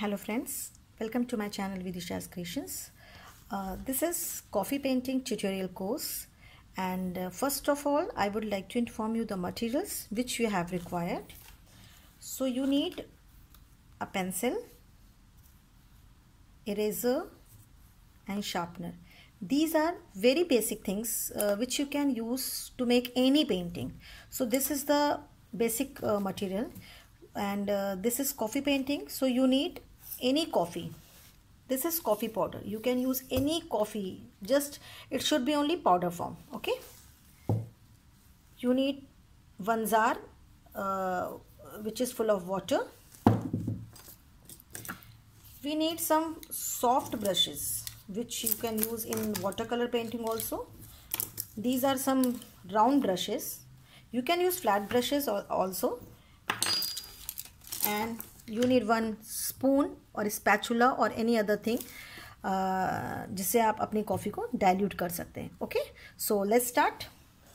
Hello friends, welcome to my channel Vidisha's Creations. This is coffee painting tutorial course, and first of all I would like to inform you the materials which you have required. So you need a pencil, eraser and sharpener. These are very basic things which you can use to make any painting. So this is the basic material, and this is coffee painting. So you need any coffee. This is coffee powder. You can use any coffee, just it should be only powder form. Okay, you need one jar which is full of water. We need some soft brushes which you can use in watercolor painting also. These are some round brushes. You can use flat brushes also. And you need one spoon or spatula or any other thing जिससे आप अपनी coffee को dilute कर सकते हैं. Okay, so let's start.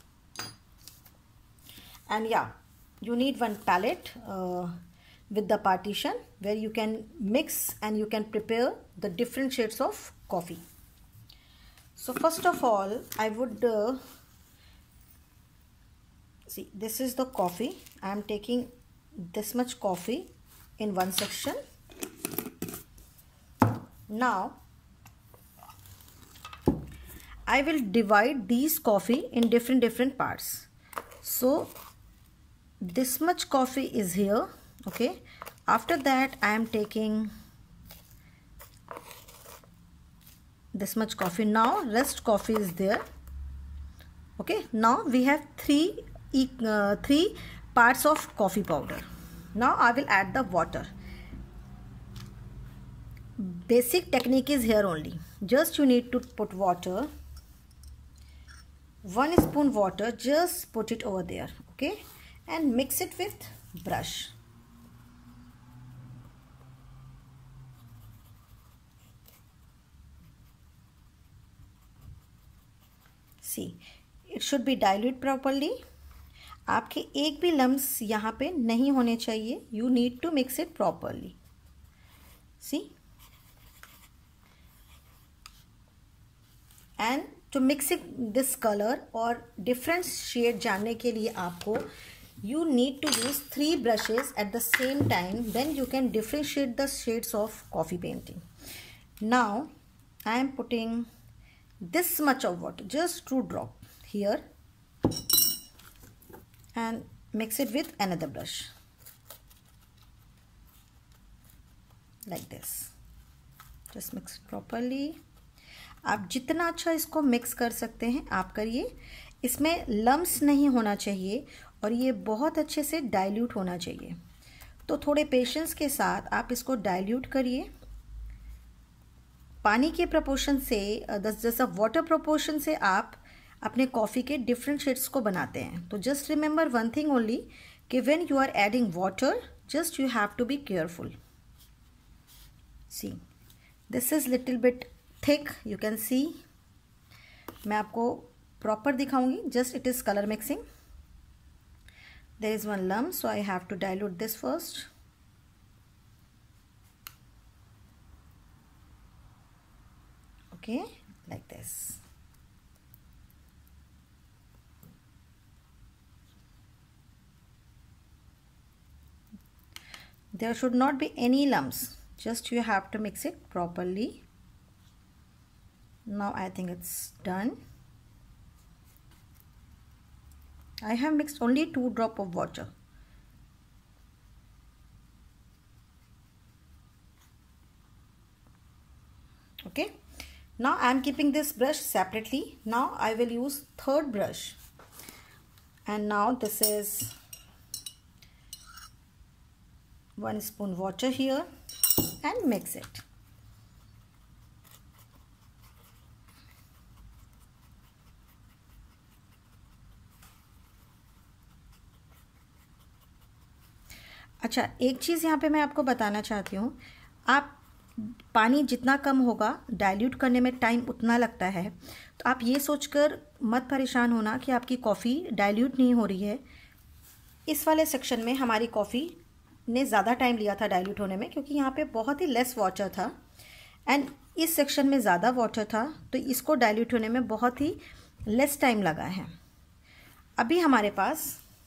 And yeah, you need one palette with the partition where you can mix and you can prepare the different shades of coffee. So first of all I would see, this is the coffee. I am taking this much coffee in one section. Now I will divide these coffee in different parts. So this much coffee is here. Okay, after that I am taking this much coffee. Now rest coffee is there. Okay, now we have three parts of coffee powder. Now I will add the water. Basic technique is here only. Just you need to put water, 1 spoon water, just put it over there. Okay, and mix it with brush. See, it should be dilute properly. आपके एक भी lumps यहाँ पे नहीं होने चाहिए. You need to mix it properly. See, and to mix it this color और different shade जानने के लिए आपको you need to use 3 brushes at the same time. Then you can differentiate the shades of coffee painting. Now I am putting this much of water, just 2 drop here, and mix it with another brush like this. Just mix it properly. आप जितना अच्छा इसको mix कर सकते हैं आप करिए. इसमें लम्स नहीं होना चाहिए और ये बहुत अच्छे से डाइल्यूट होना चाहिए. तो थोड़े पेशेंस के साथ आप इसको डाइल्यूट करिए. पानी के प्रोपोर्शन से, जैसा वाटर प्रोपोर्शन से आप अपने कॉफ़ी के डिफरेंट शेड्स को बनाते हैं. तो just remember one thing only, कि when you are adding water, just you have to be careful. See, this is little bit thick, you can see. मैं आपको प्रॉपर दिखाऊंगी. Just it is colour mixing. There is one lump, so I have to dilute this first. Okay, like this. There should not be any lumps. Just you have to mix it properly. Now I think it's done. I have mixed only 2 drops of water. Okay. Now I am keeping this brush separately. Now I will use 3rd brush, and now this is 1 spoon water here, and mix it. अच्छा, एक चीज़ यहाँ पे मैं आपको बताना चाहती हूँ. आप पानी जितना कम होगा, डाइल्यूट करने में टाइम उतना लगता है. तो आप ये सोचकर मत परेशान होना कि आपकी कॉफ़ी डाइल्यूट नहीं हो रही है. इस वाले सेक्शन में हमारी कॉफ़ी ने ज़्यादा टाइम लिया था डाइल्यूट होने में, क्योंकि यहाँ पे बहुत ही लेस वाटर था एंड इस सेक्शन में ज़्यादा वाटर था, तो इसको डाइल्यूट होने में बहुत ही लेस टाइम लगा है। अभी हमारे पास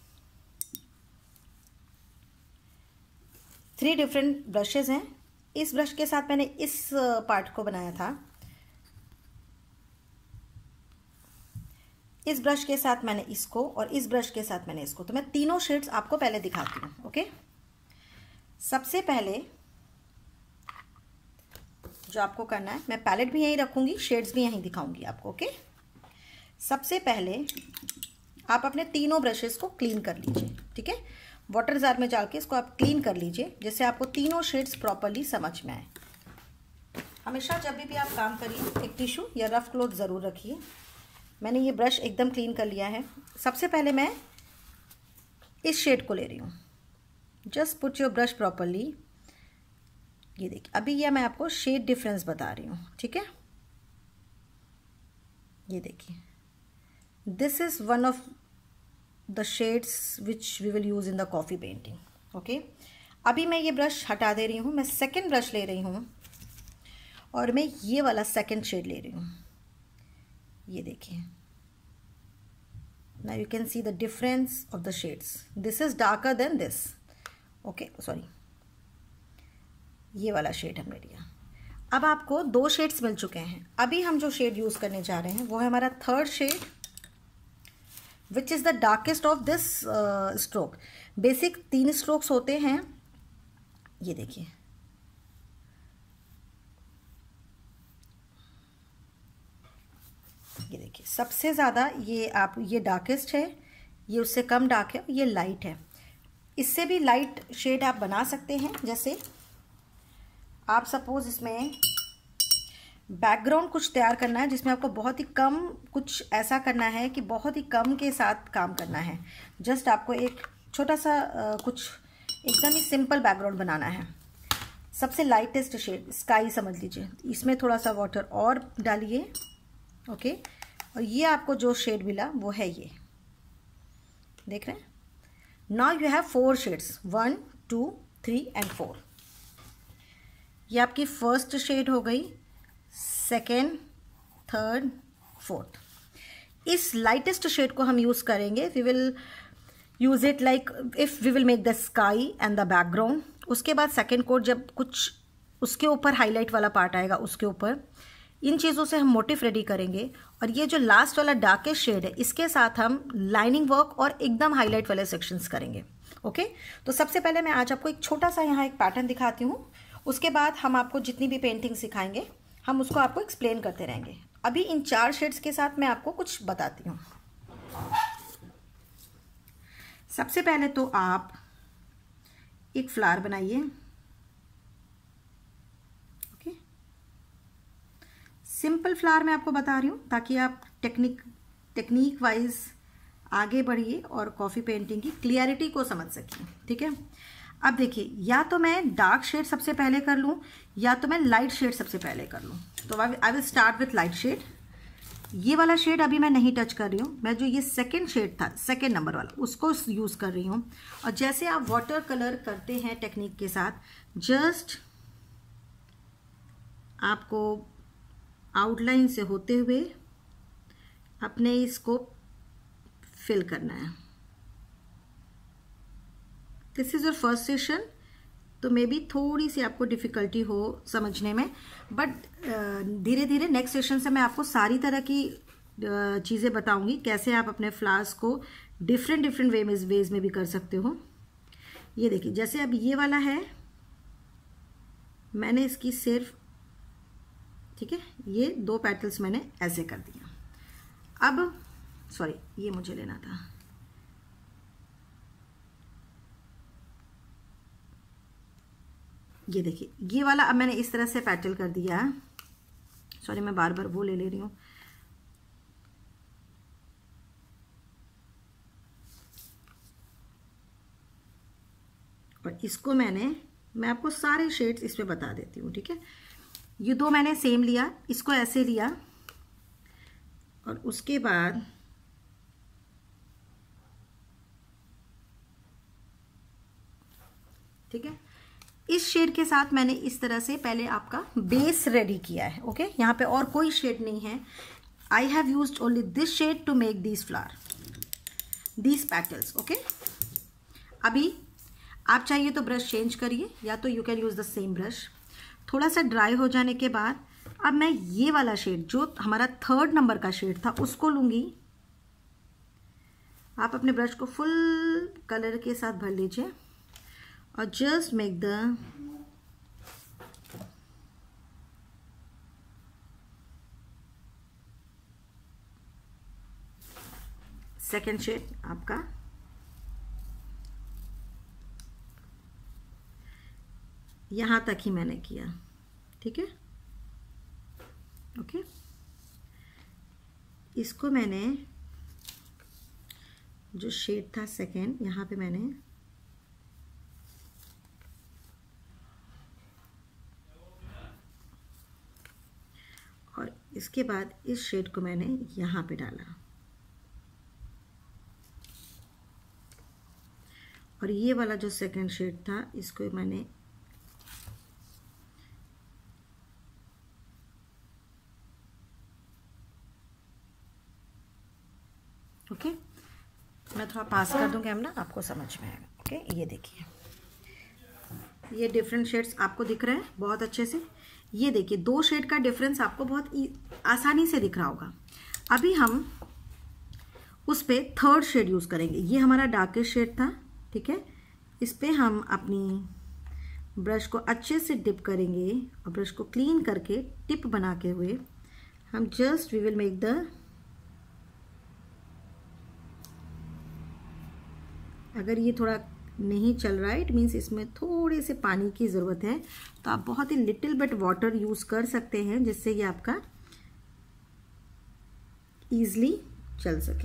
3 डिफरेंट ब्रशेस हैं। इस ब्रश के साथ मैंने इस पार्ट को बनाया था, इस ब्रश के साथ मैंने इसको, और इस ब्रश के साथ मैंने इसको। तो मैं तीनों शेड्स आपको पहले दिखाती हूँ। ओके, सबसे पहले जो आपको करना है, मैं पैलेट भी यहीं रखूंगी, शेड्स भी यहीं दिखाऊंगी आपको। ओके, सबसे पहले आप अपने तीनों ब्रशेस को क्लीन कर लीजिए। ठीक है, वाटर जार में डाल के इसको आप क्लीन कर लीजिए, जिससे आपको तीनों शेड्स प्रॉपरली समझ में आए। हमेशा जब भी आप काम करिए एक टिश्यू या रफ क्लॉथ ज़रूर रखिए। मैंने ये ब्रश एकदम क्लीन कर लिया है। सबसे पहले मैं इस शेड को ले रही हूँ। Just put your brush properly. ये देखिए, अभी ये मैं आपको शेड डिफरेंस बता रही हूँ। ठीक है, ये देखिए, this is one of the shades which we will use in the coffee painting. Okay, अभी मैं ये ब्रश हटा दे रही हूँ, मैं सेकेंड ब्रश ले रही हूँ और मैं ये वाला सेकेंड शेड ले रही हूँ। ये देखिए, now you can see the difference of the shades. This is darker than this. Okay, sorry, ये वाला शेड हमने लिया। अब आपको 2 शेड्स मिल चुके हैं। अभी हम जो शेड यूज करने जा रहे हैं वो है हमारा third shade, which is the darkest of this stroke. Basic 3 strokes होते हैं। ये देखिए, ये देखिए, सबसे ज़्यादा ये डार्केस्ट है, ये उससे कम डार्क है, ये लाइट है। इससे भी लाइट शेड आप बना सकते हैं। जैसे आप सपोज इसमें बैकग्राउंड कुछ तैयार करना है, जिसमें आपको बहुत ही कम कुछ ऐसा करना है कि बहुत ही कम के साथ काम करना है। जस्ट आपको एक छोटा सा कुछ एकदम ही सिंपल बैकग्राउंड बनाना है। सबसे लाइटेस्ट शेड स्काई समझ लीजिए, इसमें थोड़ा सा वाटर और डालिए। ओके, और ये आपको जो शेड मिला वो है ये, देख रहे हैं। Now you have 4 shades, 1 2 3 and 4। ये आपकी फर्स्ट शेड हो गई, सेकेंड, थर्ड, फोर्थ। इस लाइटेस्ट शेड को हम यूज करेंगे। We will use it like if we will make the sky and the background. उसके बाद सेकेंड कोट, जब कुछ उसके ऊपर हाईलाइट वाला पार्ट आएगा, उसके ऊपर इन चीज़ों से हम मोटिव रेडी करेंगे। और ये जो लास्ट वाला डार्केस्ट शेड है, इसके साथ हम लाइनिंग वर्क और एकदम हाईलाइट वाले सेक्शंस करेंगे। ओके, तो सबसे पहले मैं आज आपको एक छोटा सा यहाँ एक पैटर्न दिखाती हूँ। उसके बाद हम आपको जितनी भी पेंटिंग सिखाएंगे, हम उसको आपको एक्सप्लेन करते रहेंगे। अभी इन 4 शेड्स के साथ मैं आपको कुछ बताती हूँ। सबसे पहले तो आप एक फ्लावर बनाइए। सिंपल फ्लावर मैं आपको बता रही हूँ ताकि आप टेक्निक वाइज आगे बढ़िए और कॉफ़ी पेंटिंग की क्लियरिटी को समझ सकिए। ठीक है, अब देखिए, या तो मैं डार्क शेड सबसे पहले कर लूँ या तो मैं लाइट शेड सबसे पहले कर लूँ। तो I will start with light shade. ये वाला शेड अभी मैं नहीं टच कर रही हूँ, मैं जो ये सेकेंड शेड था, सेकेंड नंबर वाला, उसको यूज़ कर रही हूँ। और जैसे आप वाटर कलर करते हैं टेक्निक के साथ, जस्ट आपको आउटलाइन से होते हुए अपने इसको फिल करना है। This is your first session, तो मे बी थोड़ी सी आपको डिफिकल्टी हो समझने में, बट धीरे धीरे नेक्स्ट सेशन से मैं आपको सारी तरह की चीज़ें बताऊंगी, कैसे आप अपने फ्लावर्स को डिफरेंट वेज में भी कर सकते हो। ये देखिए, जैसे अब ये वाला है, मैंने इसकी सिर्फ, ठीक है, ये 2 पेटल्स मैंने ऐसे कर दिया। अब सॉरी, ये मुझे लेना था। ये देखिए, ये वाला अब मैंने इस तरह से पेटल कर दिया। सॉरी, मैं बार बार वो ले रही हूँ। और इसको मैं आपको सारे शेड्स इसमें बता देती हूँ। ठीक है, ये 2 मैंने सेम लिया, इसको ऐसे लिया और उसके बाद ठीक है। इस शेड के साथ मैंने इस तरह से पहले आपका बेस रेडी किया है। ओके, यहाँ पे और कोई शेड नहीं है। I have used only this shade to make these flower, these petals. Okay, अभी आप चाहिए तो ब्रश चेंज करिए, या तो you can use the same brush. थोड़ा सा ड्राई हो जाने के बाद अब मैं ये वाला शेड जो हमारा 3rd नंबर का शेड था उसको लूंगी। आप अपने ब्रश को फुल कलर के साथ भर लीजिए और just make the second shade आपका। यहां तक ही मैंने किया, ठीक है। ओके, इसको मैंने जो शेड था सेकेंड, यहाँ पे मैंने और इसके बाद इस शेड को मैंने यहाँ पे डाला और ये वाला जो सेकेंड शेड था इसको मैंने ओके मैं थोड़ा पास कर दूं कैमरा, आपको समझ में आएगा। ओके, ये देखिए, ये डिफरेंट शेड्स आपको दिख रहे हैं बहुत अच्छे से। ये देखिए 2 शेड का डिफरेंस आपको बहुत आसानी से दिख रहा होगा। अभी हम उस पे 3rd शेड यूज़ करेंगे। ये हमारा डार्केस्ट शेड था, ठीक है। इस पे हम अपनी ब्रश को अच्छे से डिप करेंगे और ब्रश को क्लीन करके टिप बना के हुए हम just we will make the, अगर ये थोड़ा नहीं चल रहा है इट मीन्स इसमें थोड़े से पानी की ज़रूरत है, तो आप बहुत ही लिटिल बिट वाटर यूज़ कर सकते हैं जिससे ये आपका ईजली चल सके।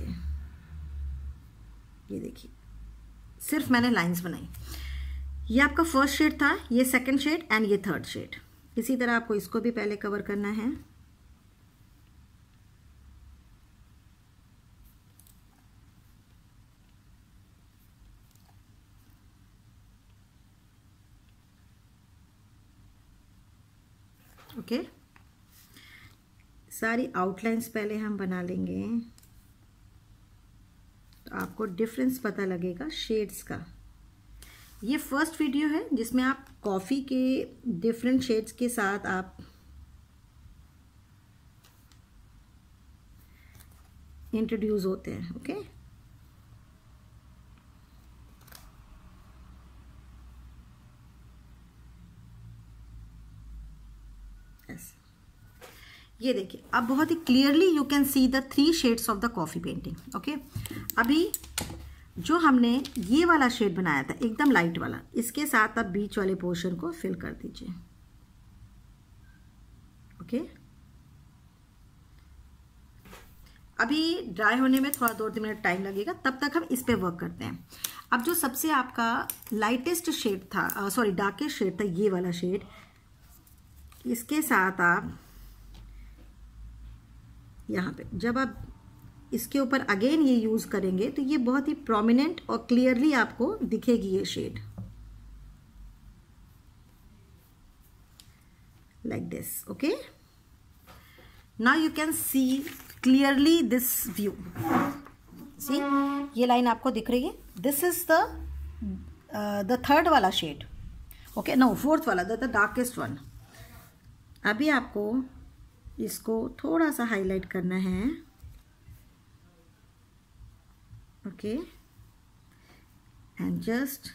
ये देखिए, सिर्फ मैंने लाइंस बनाई। ये आपका फर्स्ट शेड था, ये सेकंड शेड एंड ये 3rd शेड। इसी तरह आपको इसको भी पहले कवर करना है। ओके, सारी आउटलाइंस पहले हम बना लेंगे तो आपको डिफरेंस पता लगेगा शेड्स का। ये फर्स्ट वीडियो है जिसमें आप कॉफ़ी के डिफरेंट शेड्स के साथ आप इंट्रोड्यूस होते हैं। ओके, ये देखिए अब बहुत ही clearly you can see the 3 shades of the coffee painting. Okay, अभी जो हमने ये वाला शेड बनाया था एकदम लाइट वाला, इसके साथ आप बीच वाले पोर्शन को फिल कर दीजिए। ओके, अभी ड्राई होने में थोड़ा 2-3 मिनट टाइम लगेगा, तब तक हम इस पे वर्क करते हैं। अब जो सबसे आपका लाइटेस्ट शेड था, सॉरी डार्केस्ट शेड था, ये वाला शेड, इसके साथ आप यहाँ पे जब आप इसके ऊपर अगेन ये यूज करेंगे तो ये बहुत ही प्रोमिनेंट और क्लियरली आपको दिखेगी ये shade, like this. Okay, now you can see clearly this view. See, ये लाइन आपको दिख रही है, दिस इज द 3rd वाला शेड। ओके, नो 4th वाला, द डार्केस्ट वन। अभी आपको इसको थोड़ा सा हाईलाइट करना है। ओके, एंड जस्ट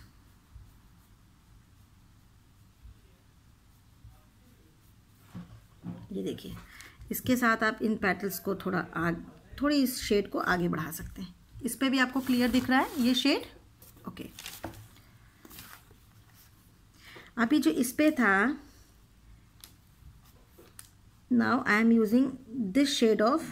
ये देखिए, इसके साथ आप इन पेटल्स को थोड़ी इस शेड को आगे बढ़ा सकते हैं। इस पे भी आपको क्लियर दिख रहा है ये शेड। ओके, अभी जो इस पे था, now I am using this shade of,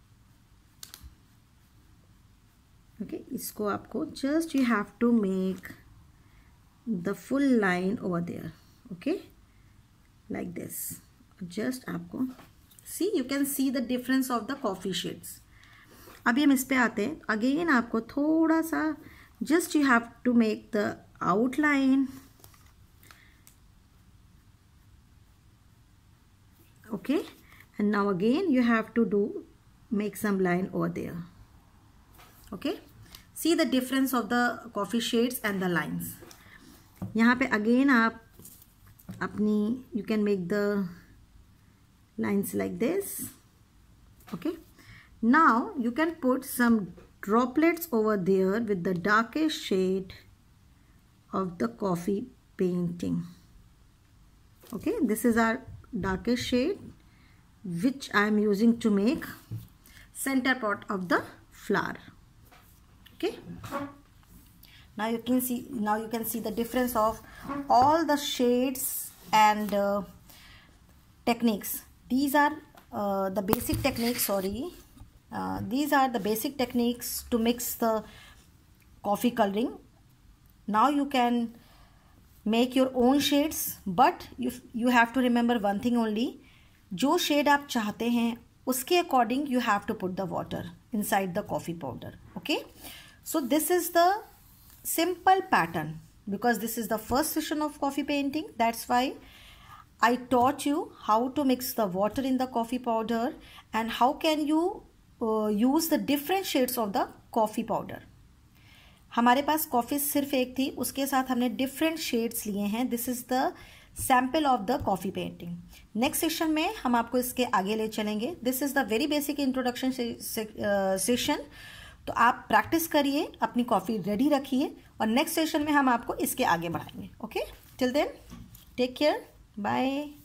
okay, इसको आपको just you have to make the full line over there, okay, like this। just आपको see, you can see the difference of the coffee shades। अभी हम इस पे आते हैं। Again आपको थोड़ा सा just you have to make the outline Okay, and now again you have to make some line over there. Okay, see the difference of the coffee shades and the lines. यहाँ पे again आप अपनी you can make the lines like this. Okay, now you can put some droplets over there with the darkest shade of the coffee painting. Okay, this is our darkest shade which I am using to make center part of the flower. Okay, now you can see the difference of all the shades and techniques. These are the basic techniques, these are the basic techniques to mix the coffee coloring. Now you can make your own shades, but you have to remember one thing only. जो shade आप चाहते हैं उसके according you have to put the water inside the coffee powder. Okay, so this is the simple pattern, because this is the first session of coffee painting. That's why I taught you how to mix the water in the coffee powder and how can you use the different shades of the coffee powder. हमारे पास coffee सिर्फ एक थी, उसके साथ हमने different shades लिए हैं. This is the sample of the coffee painting. Next session में हम आपको इसके आगे ले चलेंगे. This is the very basic introduction session. तो आप प्रैक्टिस करिए, अपनी कॉफ़ी रेडी रखिए और नेक्स्ट सेशन में हम आपको इसके आगे बढ़ाएंगे. Okay, till then take care, bye.